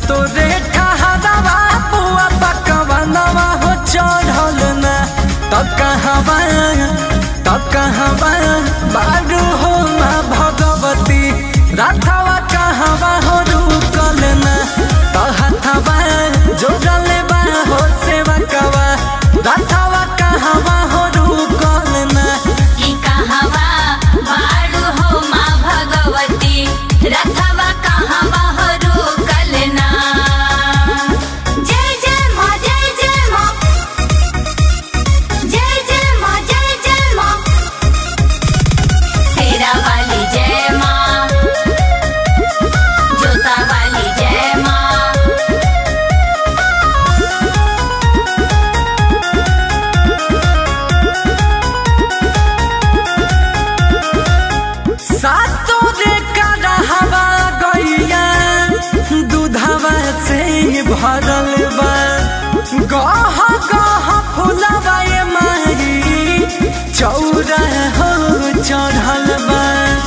तोरे ठहरवा बुआ पकवनवा हो चढ़ल ना तो कहवा बारू हो माँ भगवती राथवा कहवा हो रुकल ना तो हथवा जोड़ल बा हो सेवकवा राथवा कहवा हो रुकल ना कि कहवा बारू हो माँ भगवती राथवा कहवा हो रुकल ना। जय जय माँ जय जय माँ जय जय माँ जय जय माँ शेरा वाली जय माँ जोता वाली जय माँ। सातों रे करहवा गैया दूधवा से भरल बा गह गह फुलवा ये मारी चौरा हो चढ़ल बा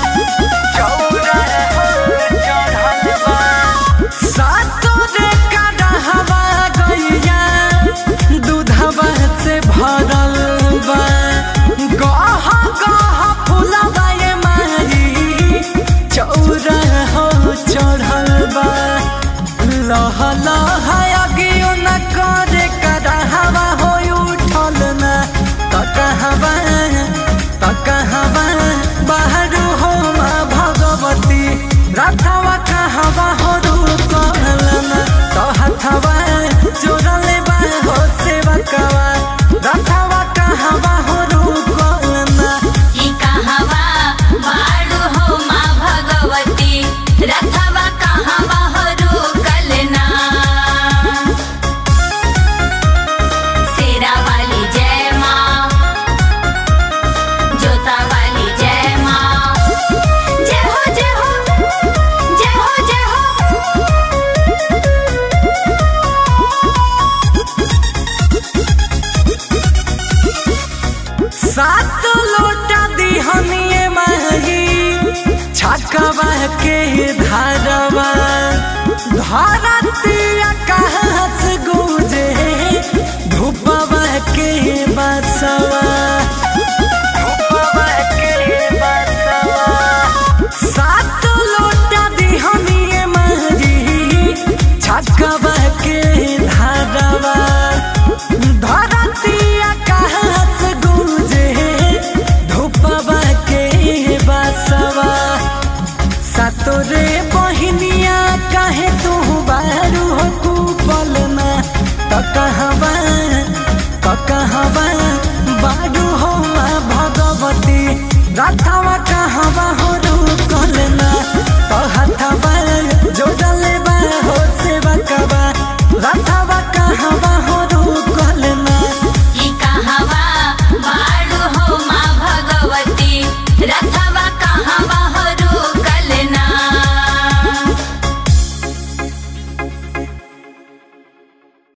सातों रे करहवा गैया दूधवा से भरल बा गह गह फुलवा ये मारी चौरा हो चढ़ल बा लह लह अगियो न करे करहवा हो उठल ना तो कहवा बाहरू हो माँ भगवती राथवा कहवा हो रुकल ना तो हथवा जोड़ल बा हो सेवकवा राथवा कहवा हो रुकल ना कि कहवा बारू हो माँ भगवती राथवा कहवा हो रुकल ना। शेरा वाली जय माँ जोता वाली जय माँ। जय हो जय हो जय हो जय हो। सात लोटा दिहनिए माही छकवा के धारवा धरतिया कहाँ